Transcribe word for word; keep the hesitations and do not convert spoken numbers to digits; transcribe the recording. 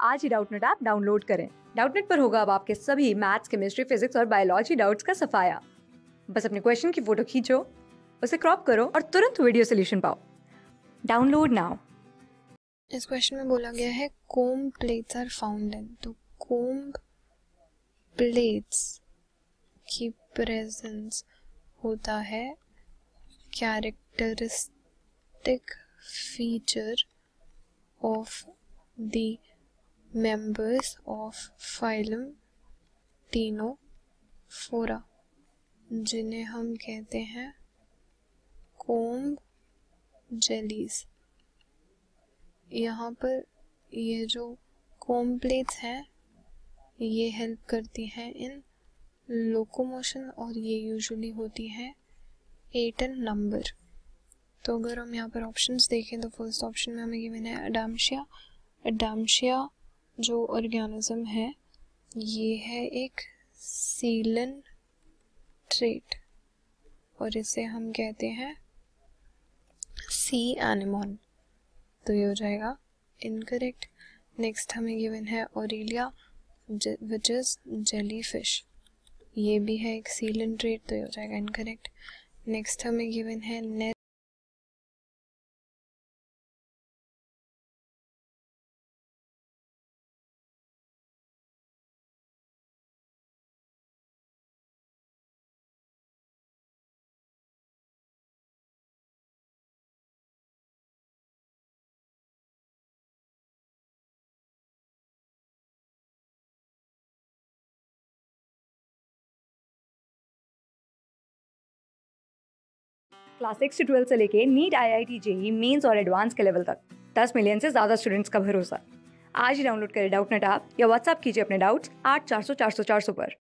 आज ही Doubtnut app download करें। डाउटनेट पर होगा अब आपके सभी मैथ्स, केमिस्ट्री, फिजिक्स और बायोलॉजी डाउट्स का सफाया। बस अपने क्वेश्चन की फोटो खींचो, उसे क्रॉप करो और तुरंत वीडियो सोल्यूशन पाओ। Download now. इस क्वेश्चन में बोला गया है comb plates are found in, तो कोम्ब प्लेट्स की प्रेजेंस होता है characteristic feature of the members of phylum ctenophora, जिन्हें हम कहते हैं कोम्ब जेलीज। यहाँ पर ये जो कोम्ब प्लेट्स हैं ये हेल्प करती हैं इन लोकोमोशन और ये यूजुअली होती हैं एट इन नंबर। तो अगर हम यहाँ पर ऑप्शंस देखें तो फर्स्ट ऑप्शन में हमें गिवन है अडाम्शिया। अडाम्शिया जो ऑर्गेनिज्म है ये है एक सीलन ट्रेट और इसे हम कहते हैं सी एनिमोन, तो ये हो जाएगा इनकरेक्ट। नेक्स्ट हमें गिवन है Aurelia which is jellyfish, ये भी है एक सीलन ट्रेट, तो ये हो जाएगा इनकरेक्ट। नेक्स्ट हमें गिवन है नेट क्लास सिक्स से ट्वेल्थ से लेके NEET, I I T, JEE mains और एडवांस के लेवल तक दस मिलियन से ज्यादा स्टूडेंट्स का भरोसा। आज ही डाउनलोड करें डाउटनेट ऐप या व्हाट्सएप कीजिए अपने डाउट्स आठ चार सौ चार सौ चार सौ पर।